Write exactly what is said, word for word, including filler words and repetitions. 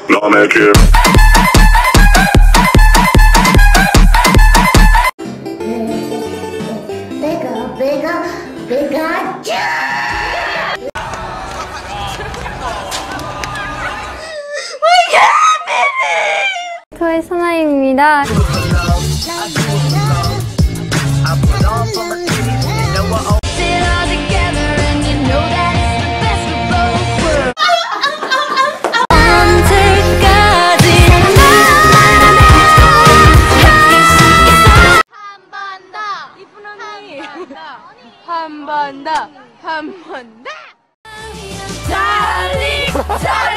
너네 길 내가 내가 내가 짜 저의 사나이입니다. 한 번 더, 한 번 더. 달리, 달리.